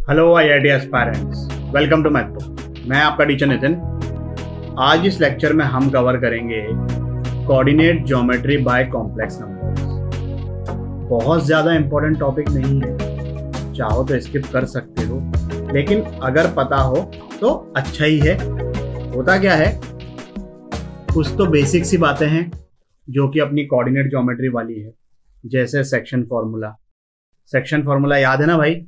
Hello IIT aspirants, welcome to Mathro. मैं आपका teacher Nitin. आज इस लेक्चर में हम कवर करेंगे coordinate geometry by complex numbers. बहुत ज़्यादा इंपॉर्टेंट टॉपिक नहीं है, चाहो तो स्किप कर सकते हो, लेकिन अगर पता हो तो अच्छा ही है। होता क्या है, कुछ तो बेसिक सी बातें हैं जो कि अपनी कोऑर्डिनेट ज्योमेट्री वाली है, जैसे सेक्शन फॉर्मूला। सेक्शन फॉर्मूला याद है ना भाई?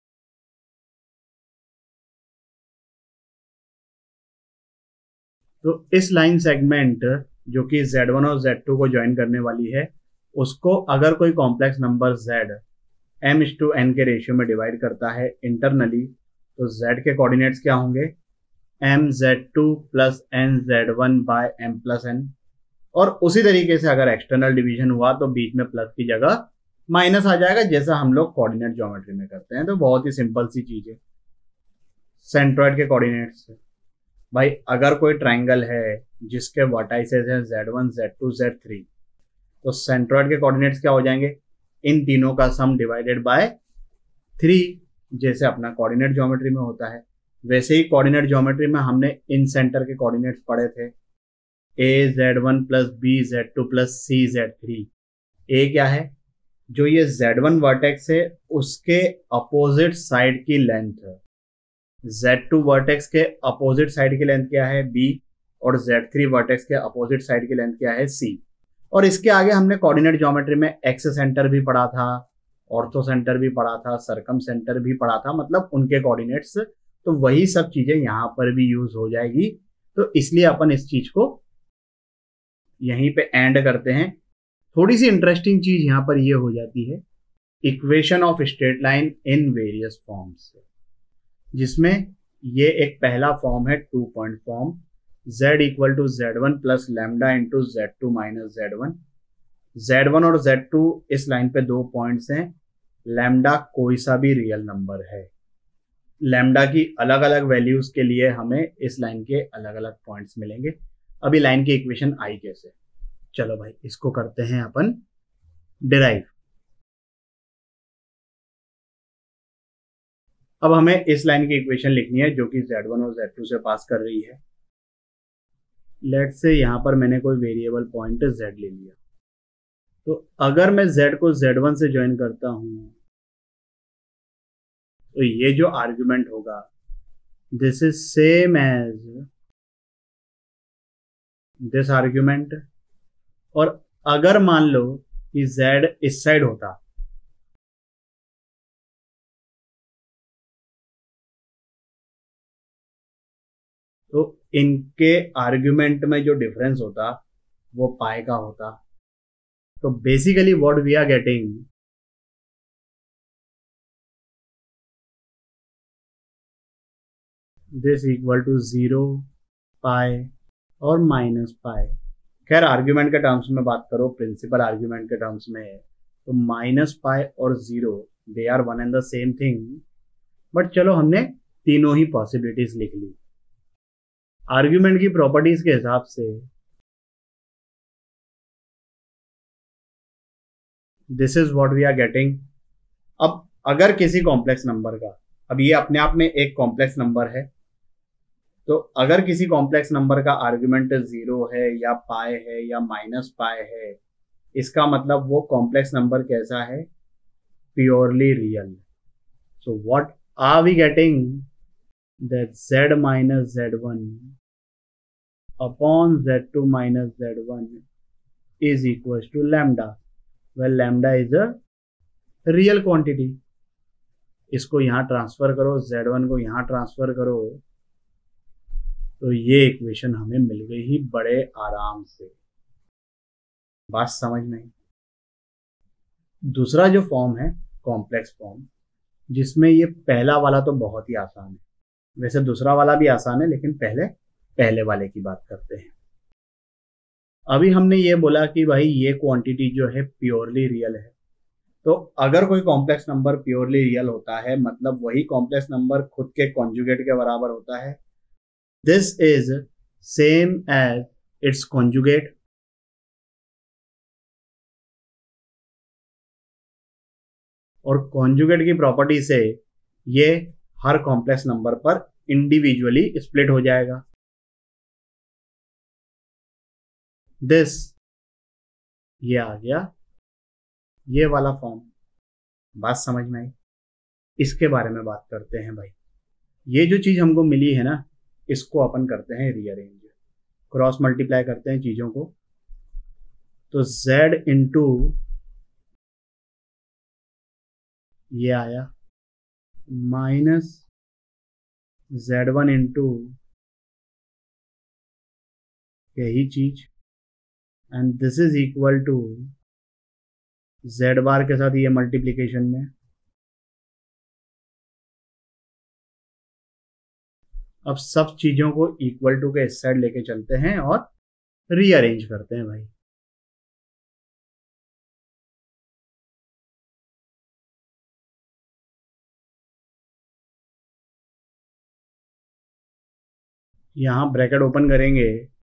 तो इस लाइन सेगमेंट जो कि Z1 और Z2 को ज्वाइन करने वाली है, उसको अगर कोई कॉम्प्लेक्स नंबर Z m/n के रेशियो में डिवाइड करता है इंटरनली, तो Z के कोऑर्डिनेट्स क्या होंगे? mz2 plus nz1 by m plus n। और उसी तरीके से अगर एक्सटर्नल डिवीजन हुआ तो बीच में प्लस की जगह माइनस आ जाएगा, जैसा हम लोग कोऑर्डिनेट ज्योमेट्री में करते हैं। तो बहुत ही सिंपल सी चीज है। सेंट्रॉइड के कोऑर्डिनेट्स, भाई अगर कोई ट्राइंगल है जिसके वर्टाइसेस हैं Z1 Z2 Z3, तो सेंट्रॉइड के कोऑर्डिनेट्स क्या हो जाएंगे? इन तीनों का सम डिवाइडेड बाय 3, जैसे अपना कोऑर्डिनेट ज्योमेट्री में होता है। वैसे ही कोऑर्डिनेट ज्योमेट्री में हमने इन सेंटर के कोऑर्डिनेट्स पढ़े थे, a Z1 plus b Z2 plus c Z3। a क्या है? जो ये Z1 वर्टेक्स है उसके अपोजिट साइड की लेंथ है। Z2 वर्टेक्स के अपोजिट साइड की लेंथ क्या है? B। और Z3 वर्टेक्स के अपोजिट साइड की लेंथ क्या है? C। और इसके आगे हमने कोऑर्डिनेट ज्योमेट्री में एक्स सेंटर भी पढ़ा था, ऑर्थो सेंटर भी पढ़ा था, सर्कम सेंटर भी पढ़ा था, मतलब उनके कोऑर्डिनेट्स। तो वही सब चीजें यहाँ पर भी यूज हो जाएगी, तो इसलिए अपन इस चीज को यहीं पे एंड करते हैं। थोड़ी सी इंटरेस्टिंग चीज यहाँ पर ये हो जाती है, equation of straight line in various forms, जिसमें ये एक पहला फॉर्म है 2 point form, z equal to Z1 plus lambda into Z2 minus Z1। Z1 और Z2 इस लाइन पे 2 पॉइंट्स हैं। लैम्डा कोई सा भी रियल नंबर है। लैम्डा की अलग अलग वैल्यूज के लिए हमें इस लाइन के अलग अलग पॉइंट्स मिलेंगे। अभी लाइन की इक्वेशन आई कैसे? चलो भाई, इसको करते हैं अपन डिराइव। अब हमें इस लाइन की इक्वेशन लिखनी है जो कि Z1 और Z2 से पास कर रही है। लेट से यहां पर मैंने कोई वेरिएबल पॉइंट Z ले लिया, तो अगर मैं Z को Z1 से ज्वाइन करता हूं, तो ये जो आर्ग्यूमेंट होगा this is same as this argument. और अगर मान लो कि Z इस साइड होता, तो इनके आर्ग्यूमेंट में जो डिफरेंस होता वो पाई का होता। तो basically what we are getting, this equal to 0, pi और माइनस पाई। खैर आर्ग्यूमेंट के टर्म्स में बात करो, प्रिंसिपल आर्ग्यूमेंट के टर्म्स में है, तो माइनस पाई और 0 they are one and the same thing. But चलो हमने तीनों ही पॉसिबिलिटीज लिख ली। आर्ग्यूमेंट की प्रॉपर्टीज के हिसाब से this is what we are getting. अब अगर किसी कॉम्प्लेक्स नंबर का, अब ये अपने आप में एक कॉम्प्लेक्स नंबर है, तो अगर किसी कॉम्प्लेक्स नंबर का आर्ग्यूमेंट 0 है या पाई है या माइनस पाई है, इसका मतलब वो कॉम्प्लेक्स नंबर कैसा है? Purely real. So what are we getting? That Z minus Z1 upon Z2 minus Z1 is equals to lambda, well lambda is a real quantity। इसको यहां ट्रांसफर करो, Z1 को यहां ट्रांसफर करो, तो ये इक्वेशन हमें मिल गई ही बड़े आराम से। बात समझ में आई? दूसरा जो फॉर्म है कॉम्प्लेक्स फॉर्म, जिसमें ये पहला वाला तो बहुत ही आसान है, वैसे दूसरा वाला भी आसान है, लेकिन पहले पहले वाले की बात करते हैं। अभी हमने ये बोला कि भाई ये क्वांटिटी जो है प्योरली रियल है, तो अगर कोई कॉम्प्लेक्स नंबर प्योरली रियल होता है, मतलब वही कॉम्प्लेक्स नंबर खुद के कॉन्जुगेट के बराबर होता है। This is same as its conjugate. और कॉन्जुगेट की प्रॉपर्टी से ये हर कॉम्प्लेक्स नंबर पर इंडिविजुअली स्प्लिट हो जाएगा। दिस, ये आ गया ये वाला फॉर्म। बात समझ में आई? इसके बारे में बात करते हैं भाई। ये जो चीज हमको मिली है ना, इसको अपन करते हैं रीअरेंज, क्रॉस मल्टीप्लाई करते हैं चीजों को। तो z इंटू ये आया माइनस z1 इंटू यही चीज, and this is equal to z bar के साथ ये मल्टीप्लीकेशन में। अब सब चीजों को इक्वल टू के इस साइड लेके चलते हैं और रीअरेंज करते हैं भाई। यहां ब्रैकेट ओपन करेंगे,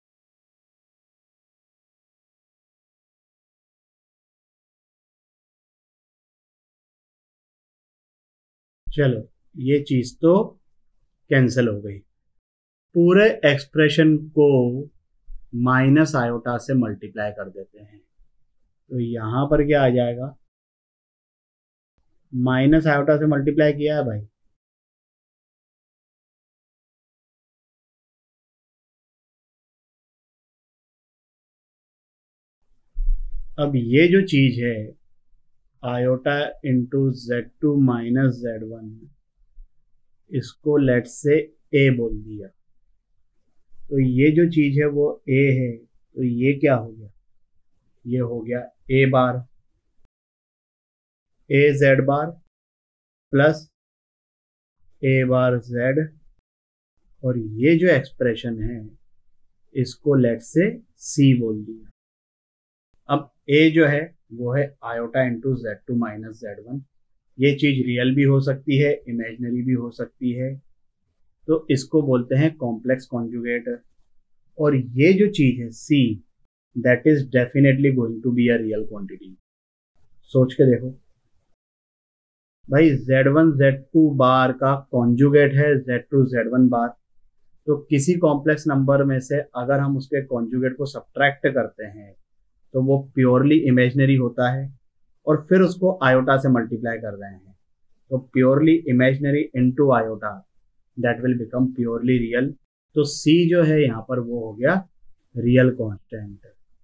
चलो ये चीज तो कैंसिल हो गई। पूरे एक्सप्रेशन को माइनस आयोटा से मल्टीप्लाई कर देते हैं, तो यहां पर क्या आ जाएगा, माइनस आयोटा से मल्टीप्लाई किया है भाई, अब ये जो चीज है iota into Z2 minus Z1, इसको लेट से ए बोल दिया, तो ये जो चीज है वो ए है, तो ये क्या हो गया, ये हो गया a bar, a z bar plus a bar z, और ये जो एक्सप्रेशन है इसको लेट से सी बोल दिया। अब ए जो है वो है iota into Z2 minus Z1। ये चीज रियल भी हो सकती है, इमेजिनरी भी हो सकती है, तो इसको बोलते हैं कॉम्प्लेक्स कॉन्जुगेट। और ये जो चीज है c, that is definitely going to be a real quantity. सोच के देखो भाई, Z1 Z2 बार का कॉन्जुगेट है Z2 Z1 बार, तो किसी कॉम्प्लेक्स नंबर में से अगर हम उसके कॉन्जुगेट को सब्ट्रैक्ट करते हैं तो वो प्योरली इमेजिनरी होता है, और फिर उसको आयोटा से मल्टीप्लाई कर रहे हैं, तो purely imaginary into iota, that will become purely real. तो सी जो है यहाँ पर वो हो गया रियल कांस्टेंट।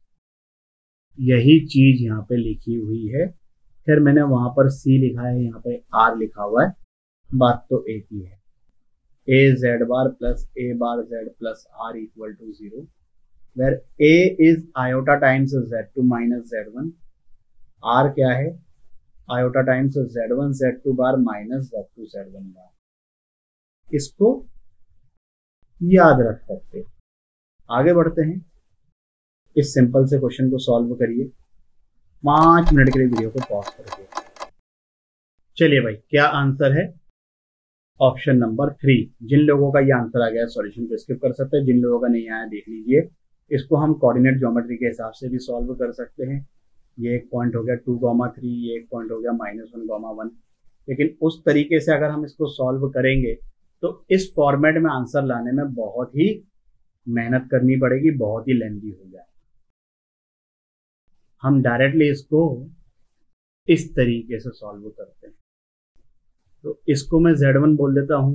यही चीज यहाँ पे लिखी हुई है, फिर मैंने वहां पर सी लिखा है, यहाँ पे आर लिखा हुआ है, बात तो एक ही है। A z bar plus a bar z plus r equal to 0, where A is iota times Z2 minus Z1, R क्या है, iota times Z1 Z2 बार minus Z2 Z1 बार। इसको याद रख सकते। आगे बढ़ते हैं, इस सिंपल से क्वेश्चन को सॉल्व करिए 5 मिनट के लिए वीडियो को पॉज करके। चलिए भाई, क्या आंसर है, ऑप्शन नंबर 3। जिन लोगों का ये आंसर आ गया सॉल्यूशन को स्किप कर सकते हैं, जिन लोगों का नहीं आया देख लीजिए। इसको हम कोऑर्डिनेट ज्योमेट्री के हिसाब से भी सॉल्व कर सकते हैं। ये एक पॉइंट हो गया 2,3, ये एक पॉइंट हो गया -1,1, लेकिन उस तरीके से अगर हम इसको सॉल्व करेंगे तो इस फॉर्मेट में आंसर लाने में बहुत ही मेहनत करनी पड़ेगी, बहुत ही लेंथी हो जाए। हम डायरेक्टली इसको इस तरीके से सॉल्व करते हैं, तो इसको मैं Z1 बोल देता हूं,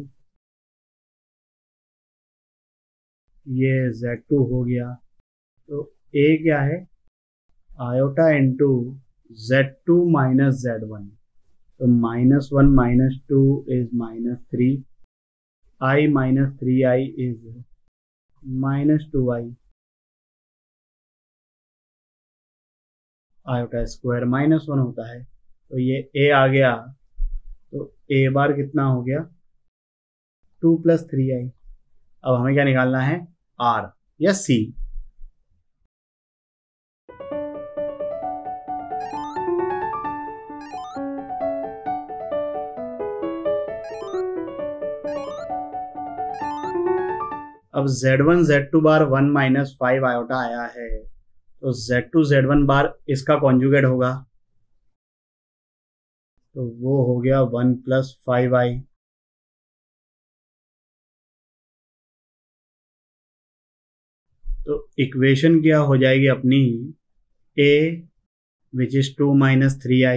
ये Z2 हो गया, तो A क्या है, iota into Z2 minus Z1, तो -1 -2 is -3, I minus 3I is -2I, iota square -1 होता है, तो ये A आ गया, तो A बार कितना हो गया 2 + 3I। अब हमें क्या निकालना है, R या C। अब Z1 Z2 बार 1 - 5 आयोटा आया है, तो Z2 Z1 बार इसका कॉन्जुगेट होगा, तो वो हो गया 1 + 5I। तो इक्वेशन क्या हो जाएगी अपनी, a which is 2 minus 3i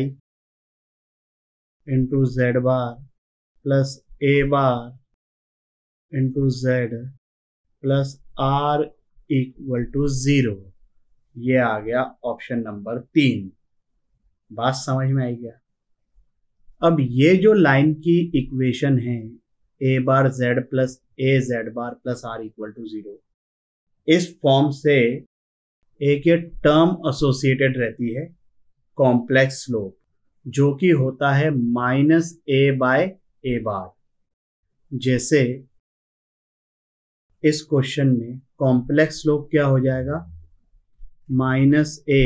into z bar plus a bar into z plus r equal to 0। ये आ गया ऑप्शन नंबर 3। बात समझ में आई क्या? अब ये जो लाइन की इक्वेशन है a bar z plus a z bar plus r equal to 0, इस फॉर्म से एक ये टर्म एसोसिएटेड रहती है कॉम्प्लेक्स स्लोप, जो कि होता है minus a by a bar. जैसे इस क्वेश्चन में कॉम्प्लेक्स स्लोप क्या हो जाएगा, माइनस a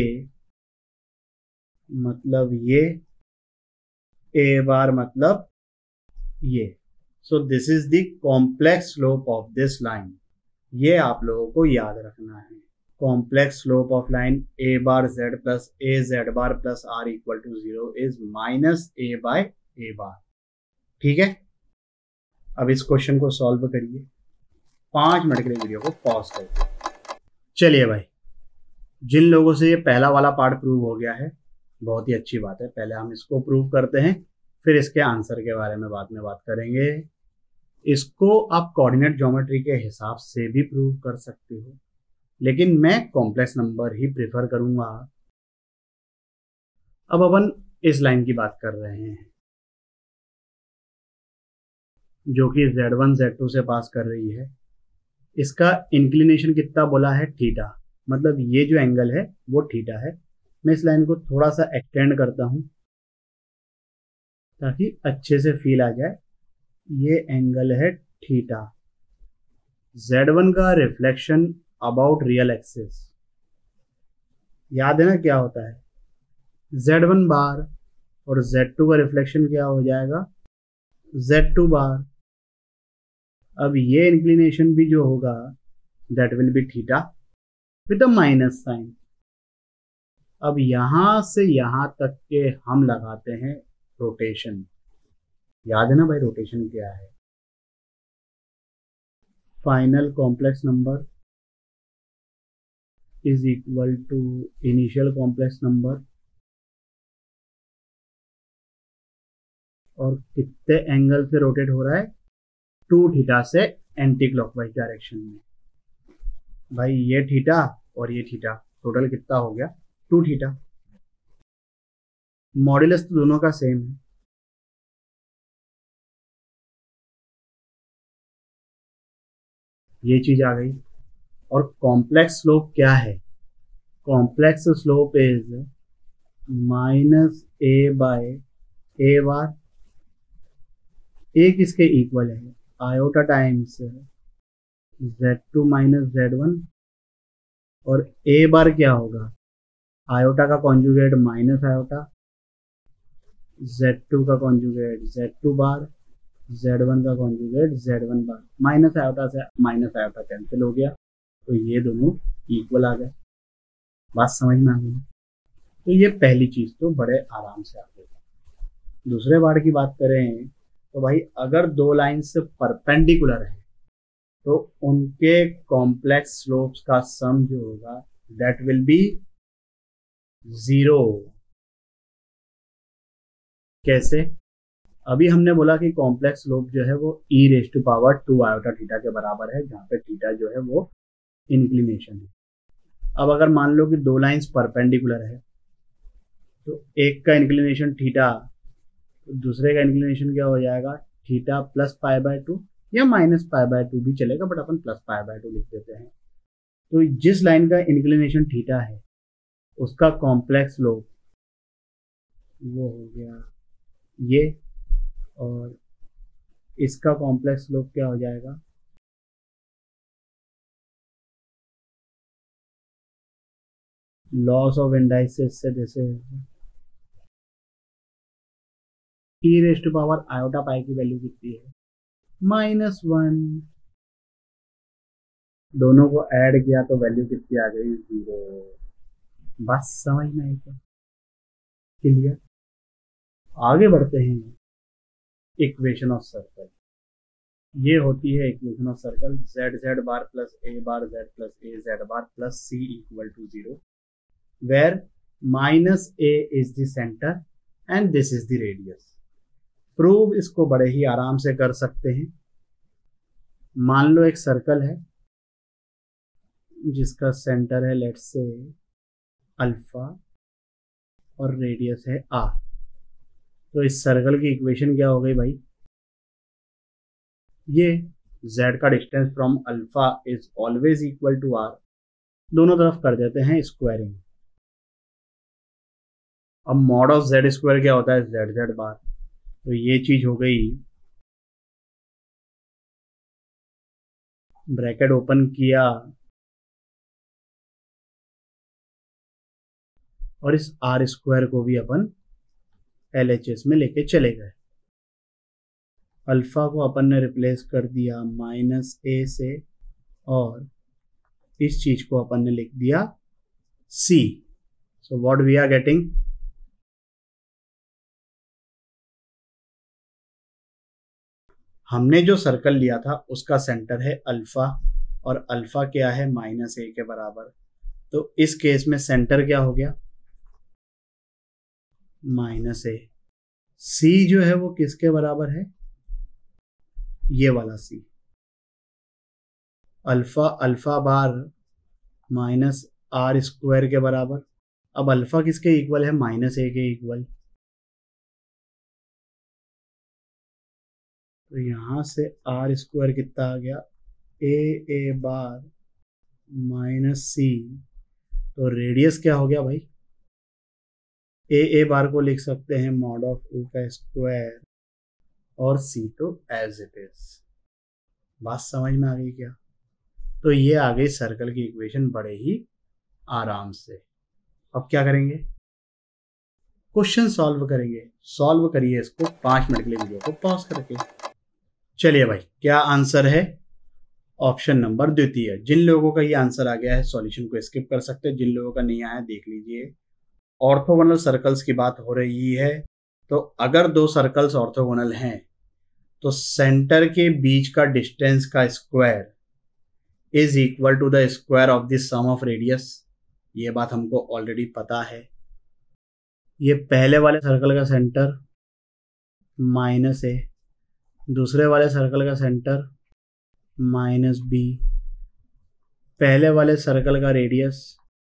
मतलब ये, a बार मतलब ये। So this is the complex slope of this line. ये आप लोगों को याद रखना है। Complex slope of line a bar z plus a z bar plus r equal to 0 is minus a by a bar. ठीक है, अब इस क्वेश्चन को सॉल्व करिए। 5 मिनट के लिए वीडियो को पॉज करिए। चलिए भाई, जिन लोगों से ये पहला वाला पार्ट प्रूव हो गया है, बहुत ही अच्छी बात है। पहले हम इसको प्रूव करते हैं, फिर इसके आंसर के बारे में बाद में बात करेंगे। इसको आप कोऑर्डिनेट ज्योमेट्री के हिसाब से भी प्रूव कर सकते हो, लेकिन मैं कॉम्प्लेक्स नंबर ही प्रेफर करूंगा। अब अपन इस लाइन की बात कर रहे हैं जो कि Z1 Z2 से पास कर रही है। इसका इंक्लिनेशन कितना बोला है, थीटा, मतलब ये जो एंगल है वो थीटा है। मैं इस लाइन को थोड़ा सा एक्सटेंड करता हूं ताकि अच्छे से फील आ जाए। ये एंगल है थीटा। Z1 का रिफ्लेक्शन अबाउट रियल एक्सिस, याद है ना क्या होता है, Z1 बार, और Z2 का रिफ्लेक्शन क्या हो जाएगा, Z2 बार। अब ये इंक्लिनेशन भी जो होगा that will be theta with a minus sign. अब यहां से यहां तक के हम लगाते हैं रोटेशन। याद है ना भाई रोटेशन क्या है, final complex number is equal to initial complex number, और कितने एंगल से रोटेट हो रहा है, 2 थीटा से एंटी क्लॉकवाइज डायरेक्शन में। भाई ये थीटा और ये थीटा टोटल कितना हो गया, 2 थीटा। मॉड्यूलस तो दोनों का सेम है। ये चीज आ गई। और कॉम्प्लेक्स स्लोप क्या है, complex slope is minus a by a bar. a किसके इक्वल है, iota times Z2 minus Z1, और a बार क्या होगा, आयोटा का कॉन्जुगेट माइनस आयोटा, Z2 का कॉन्जुगेट Z2 बार, Z1 का conjugate Z1 bar. Minus iota से माइनस आयोटा कैंसिल हो गया, तो ये दोनों इक्वल आ गए। बात समझ में आ गई। तो ये पहली चीज तो बड़े आराम से आ गई। दूसरे पार्ट की बात करें तो भाई अगर दो लाइन से परपेंडिकुलर है तो उनके कॉम्प्लेक्स स्लोप्स का सम जो होगा दैट विल बी 0। कैसे, अभी हमने बोला कि कॉम्प्लेक्स स्लोप जो है वो e raise to power 2 iota theta के बराबर है, जहां पे थीटा जो है वो इंक्लिनेशन है। अब अगर मान लो कि दो लाइंस परपेंडिकुलर है तो एक का इंक्लिनेशन थीटा, तो दूसरे का इंक्लिनेशन क्या हो जाएगा, थीटा प्लस पाई बाय 2 या माइनस पाई बाय 2 भी चलेगा, बट अपन प्लस पाई बाय 2 लिख देते हैं। तो जिस लाइन का इंक्लिनेशन थीटा है उसका कॉम्प्लेक्स स्लोप वो हो गया ये, और इसका कॉम्प्लेक्स स्लोप क्या हो जाएगा, लॉस ऑफ इंडाइसिस से जैसे e raise to power iota pi की वैल्यू कितनी है, -1। दोनों को ऐड किया तो वैल्यू कितनी आ गई, 0। बस समझ में आई क्या, क्लियर। आगे बढ़ते हैं, इक्वेशन ऑफ सर्कल। ये होती है equation of circle z z bar plus a bar z plus a z bar plus c equal to 0, where minus a is the centre and this is the radius. Prove इसको बड़े ही आराम से कर सकते हैं। मान लो एक सर्कल है जिसका सेंटर है लेट्स से अल्फा और रेडियस है आर। तो इस सर्कल की इक्वेशन क्या हो गई भाई, ये z का distance from alpha is always equal to r, दोनों तरफ कर देते हैं स्क्वायरिंग। अब मॉड ऑफ z स्क्वायर क्या होता है, जेड जेड बार। तो ये चीज हो गई, ब्रैकेट ओपन किया और इस आर स्क्वायर को भी अपन LHS में लेके चले गए। अल्फा को अपन ने रिप्लेस कर दिया माइनस ए से और इस चीज को अपन ने लिख दिया c। So what we are getting, हमने जो सर्कल लिया था उसका सेंटर है अल्फा और अल्फा क्या है माइनस ए के बराबर। तो इस केस में सेंटर क्या हो गया, माइनस ए। सी जो है वो किसके बराबर है, ये वाला c, alpha alpha bar minus r square के बराबर। अब अल्फा किसके इक्वल है, माइनस ए के इक्वल। तो यहां से आर स्क्वायर कितना आ गया, ए बार माइनस सी। तो रेडियस क्या हो गया भाई, ए बार को लिख सकते हैं मॉड ऑफ ए का स्क्वायर और सी तो एज इट इज। बात समझ में आ गई क्या। तो ये आ गई सर्कल की इक्वेशन बड़े ही आराम से। अब क्या करेंगे, क्वेश्चन सॉल्व करेंगे। सॉल्व करिए इसको 5 मिनट के लिए वीडियो को पॉज करके। चलिए भाई, क्या आंसर है, ऑप्शन नंबर द्वितीय। जिन लोगों का ये आंसर आ गया है सॉल्यूशन को स्किप कर सकते हैं, जिन लोगों का नहीं आया देख लीजिए। ऑर्थोगोनल सर्कल्स की बात हो रही है, तो अगर दो सर्कल्स ऑर्थोगोनल हैं तो सेंटर के बीच का डिस्टेंस का square is equal to the square of the sum of radius. ये बात हमको ऑलरेडी पता है। ये पहले वाले सर्कल का सेंटर माइनस ए, दूसरे वाले सर्कल का सेंटर माइनस बी, पहले वाले सर्कल का रेडियस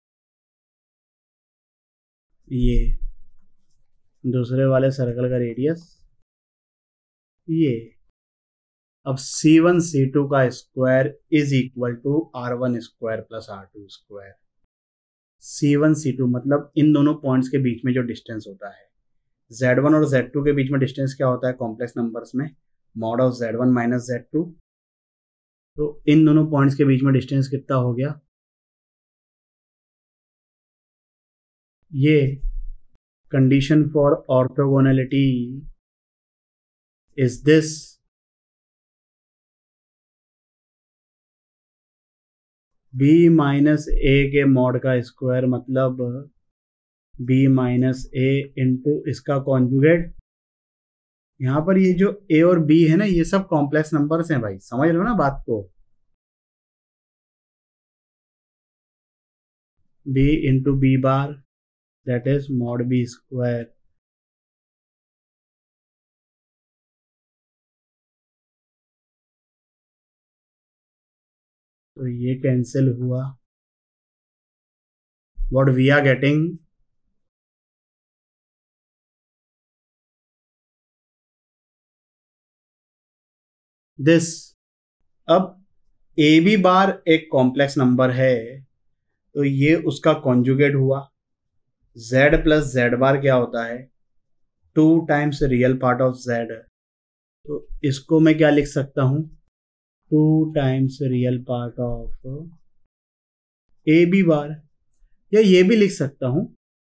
ये, दूसरे वाले सर्कल का रेडियस ये। अब C1 C2 का square is equal to R1 square plus R2 square. C1 C2 मतलब इन दोनों पॉइंट्स के बीच में जो डिस्टेंस होता है, Z1 और Z2 के बीच में डिस्टेंस क्या होता है कॉम्प्लेक्स नंबर्स में, mod of Z1 minus Z2। तो इन दोनों पॉइंट्स के बीच में डिस्टेंस कितना हो गया, ये condition for orthogonality is this, b minus A के मॉड का स्क्वायर मतलब b माइनस ए इंटू इसका कॉन्जुगेट। यहां पर ये जो a और b है ना, ये सब कॉम्प्लेक्स नंबर्स हैं भाई, समझ लो ना बात को। b into B bar that is mod b square. तो ये कैंसिल हुआ। What we are getting, this. अब ए बी बार एक कॉम्प्लेक्स नंबर है तो ये उसका कॉन्जुगेट हुआ। z प्लस जेड बार क्या होता है, 2 times real part of z। तो इसको मैं क्या लिख सकता हूं, 2 times real part of A B bar, या ये भी लिख सकता हूं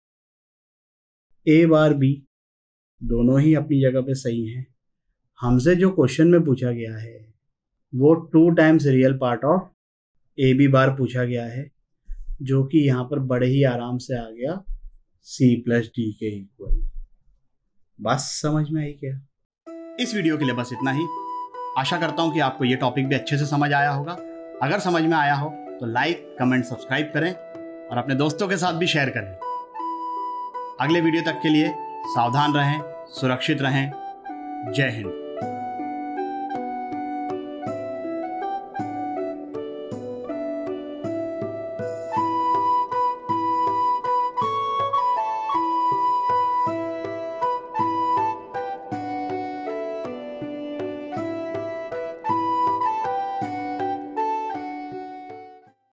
ए बार बी। दोनों ही अपनी जगह पे सही हैं। हमसे जो क्वेश्चन में पूछा गया है वो 2 times real part of A B bar पूछा गया है, जो कि यहां पर बड़े ही आराम से आ गया c प्लस डी के इक्वल। बस समझ में आई क्या। इस वीडियो के लिए बस इतना ही। आशा करता हूँ कि आपको ये टॉपिक भी अच्छे से समझ आया होगा। अगर समझ में आया हो तो लाइक, कमेंट, सब्सक्राइब करें और अपने दोस्तों के साथ भी शेयर करें। अगले वीडियो तक के लिए सावधान रहें, सुरक्षित रहें। जय हिंद।